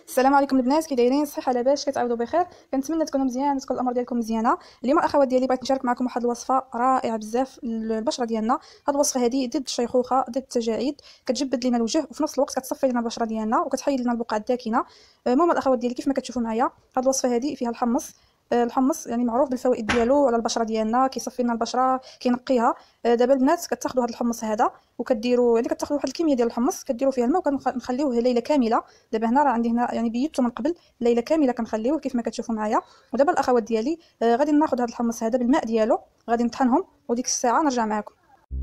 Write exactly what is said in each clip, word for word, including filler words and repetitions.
السلام عليكم البنات، كي دايرين؟ صحه لاباس؟ كتعاودوا بخير؟ كنتمنى تكونوا مزيان وتكون الامور ديالكم مزيانه. اليوم اخوات ديالي بغيت نشارك معكم واحد الوصفه رائعه بزاف للبشره ديالنا. هاد الوصفه هذه ضد الشيخوخه، ضد التجاعيد، كتجبد لنا الوجه وفي نفس الوقت كتصفي لنا البشره ديالنا وكتحيد لنا البقع الداكنه. المهم الاخوات ديالي كيف ما كتشوفوا معايا هاد الوصفه هذه فيها الحمص. الحمص يعني معروف بالفوائد ديالو على البشره ديالنا، كيصفي لنا البشره، كينقيها. دابا البنات كتاخذوا هذا الحمص هذا وكديروا يعني كتاخذوا واحد الكميه ديال الحمص كديروا فيها الماء وكنخليوه ليله كامله. دابا هنا راه عندي هنا يعني بيضته من قبل ليله كامله كنخليوه كيف ما كتشوفوا معايا. ودابا الاخوات ديالي آه غادي ناخذ هذا الحمص هذا بالماء ديالو، غادي نطحنهم وديك الساعه نرجع معكم.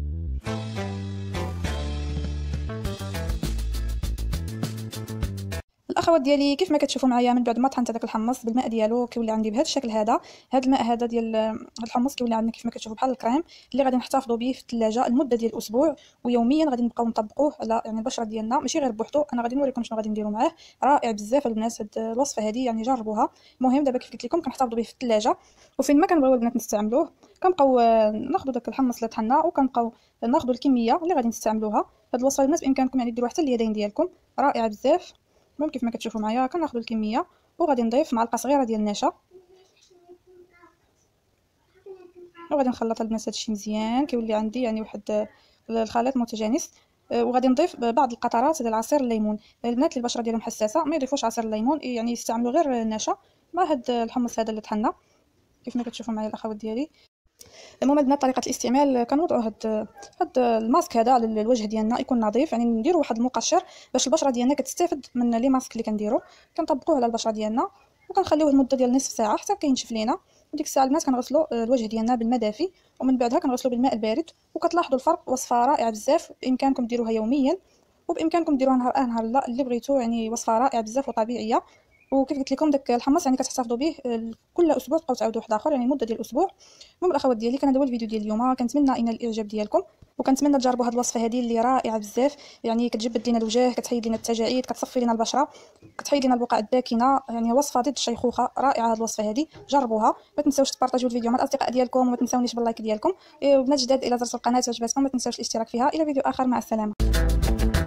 الاخوات ديالي كيف ما كتشوفوا معايا من بعد ما طحنت هذاك الحمص بالماء ديالو كيولي عندي بهذا الشكل هذا. هذا الماء هذا ديال هذا الحمص كيولي عندنا كيف ما كتشوفوا بحال الكريم اللي غادي نحتفظوا به في الثلاجه لمده ديال اسبوع، ويوميا غادي نبقاو نطبقوه على يعني البشره ديالنا، ماشي غير بوحدو. انا غادي نوريكم شنو غادي نديروا معاه. رائع بزاف البنات هاد الوصفه هذه، يعني جربوها. المهم دابا كيف قلت لكم كنحتفظوا به في الثلاجه، وفين ما كنبغيو البنات نستعملوه كنبقاو ناخذوا داك الحمص اللي طحنا وكنبقاو ناخذوا الكميه اللي غادي نستعملوها. هاد الوصفه البنات بامكانكم يعني ديروها حتى اليدين ديالكم، رائعه بزاف. المهم كيف ما كتشوفوا معايا كناخذ الكميه وغادي نضيف معلقه صغيره ديال النشا وغادي نخلط البنات هادشي مزيان كيولي عندي يعني واحد الخليط متجانس. وغادي نضيف بعض القطرات ديال عصير الليمون. البنات اللي البشره ديالهم حساسه ما يضيفوش عصير الليمون، يعني يستعملوا غير النشا مع هاد الحمص هذا اللي طحنا كيف ما كتشوفوا معايا الاخوات ديالي. المهم البنات طريقه الاستعمال كنوضعوا هاد هاد الماسك هذا على الوجه ديالنا يكون نظيف، يعني نديروا واحد المقشر باش البشره ديالنا كتستافد من لي ماسك اللي كنديروا. كنطبقوه على البشره ديالنا وكنخليوه لمده ديال نصف ساعه حتى كينشف لينا. وديك الساعه البنات كنغسلوا الوجه ديالنا بالماء دافي ومن بعدها كنغسلوا بالماء البارد. وكتلاحظوا الفرق. وصفه رائعه بزاف، بامكانكم ديروها يوميا وبامكانكم ديروها نهار اه نهار لا اللي بغيتو. يعني وصفه رائعه بزاف وطبيعيه. وكيف قلت لكم داك الحمص يعني كتحتفظوا به كل اسبوع تبقاو تعاودوا واحد اخر يعني مده ديال اسبوع. المهم الاخوات ديالي كان هذا هو الفيديو ديال اليوم، كنتمنى ان الاعجاب ديالكم وكنتمنى تجربوا هذه الوصفه هذه اللي رائعه بزاف. يعني كتجبد لنا الوجه، كتحيد لنا التجاعيد، كتصفي لنا البشره، كتحيد لنا البقع الداكنه. يعني وصفه ضد الشيخوخه رائعه هذه الوصفه هذه، جربوها. ما تنساوش تبارطاجيو الفيديو مع الاصدقاء ديالكم وما تنساونيش باللايك ديالكم. وبنات جداد الى زرتوا القناه وعجبتكم ما تنساوش الاشتراك فيها. الى فيديو اخر، مع السلامه.